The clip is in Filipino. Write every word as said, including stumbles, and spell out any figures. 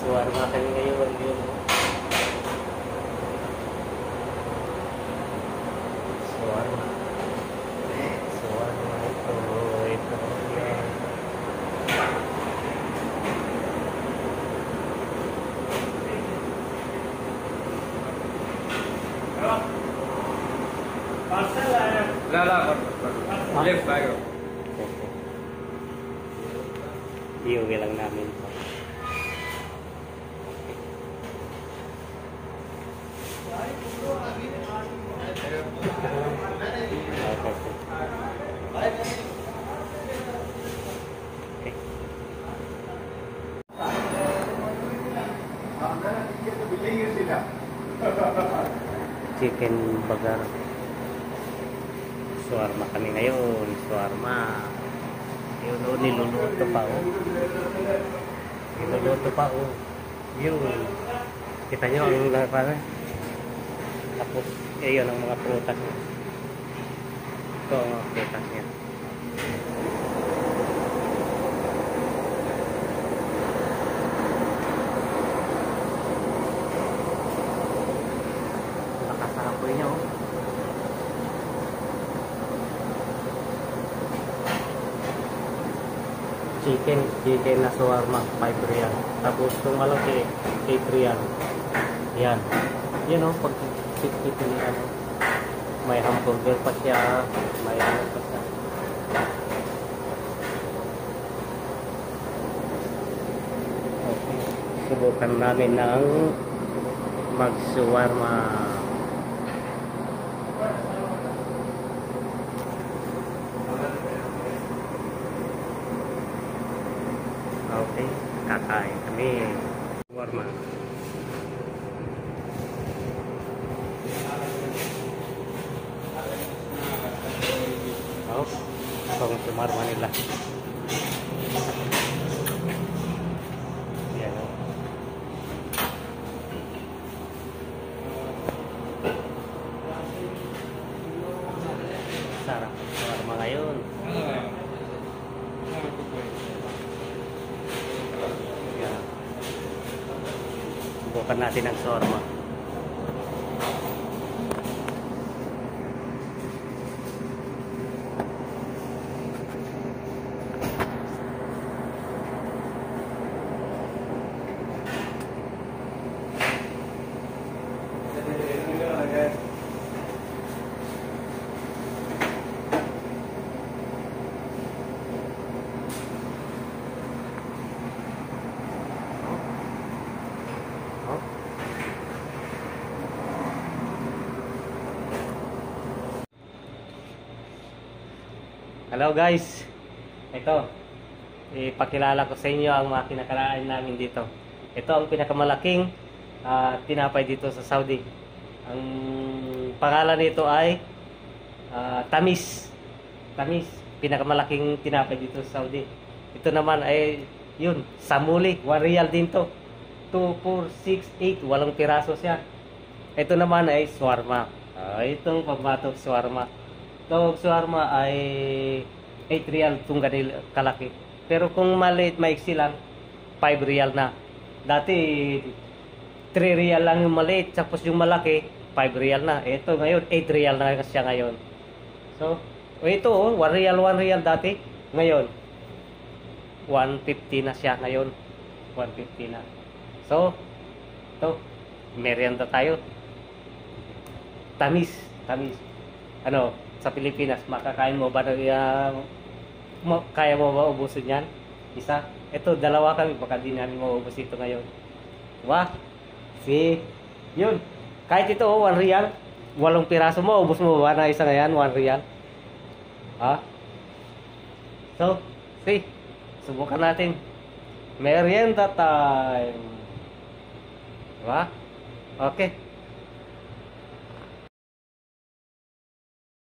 Shawarma kami ngayon. Yun. Shawarma. Shawarma ito. Ito. Yan. Lala, left bago. Iuwi lang namin. Chicken burger. Shawarma kami ngayon. Shawarma. Yun o, niluluto pa o. Niluluto pa o. Yun. Kita nyo ang laparan. Tapos, eh yun ang mga prutas niya. Ito ang mga prutas niya. Nakasarap po niya o. Chicken, chicken na shawarma, five real. Tapos itong malaki, eight real. Yan. Yan o, pag pipilihan. May hamburger pa siya, may ano pa siya. Okay. Subukan namin ng mag-shawarma. Okay, kakain kami. Shawarma. Oh, itong shawarma nila. Yan o. Sarap shawarma ngayon. Subukan natin ang shawarma. Hello guys, ito ipakilala ko sa inyo ang mga kinakain namin dito. Ito ang pinakamalaking uh, tinapay dito sa Saudi. Ang pangalan nito ay uh, Tamis. Tamis, pinakamalaking tinapay dito sa Saudi. Ito naman ay yun, Samuli, one real din to. two, four, six, eight, walong piraso siya. Ito naman ay shawarma. Uh, itong pagbatok shawarma. Ito shawarma ay eight real itong ganil kalaki. Pero kung maliit, maiksi lang, five real na. Dati three real lang yung maliit, tapos yung malaki five real na. Ito ngayon eight real na siya ngayon. So, ito oh, one real, one real dati. Ngayon one fifty na siya ngayon. one fifty na. So, ito, merienda tayo. Tamis, tamis. Ano, sa Pilipinas, makakain mo ba uh, kaya mo ba ubusin yan? Isa? Ito, dalawa kami, baka di namin maubos ito ngayon. Diba? See? Yun. Kahit ito, oh, one real, walong piraso mo, ubos mo ba na isa ngayon, one real? Ha? So, see? Subukan natin. Merienda time. Diba? Okay.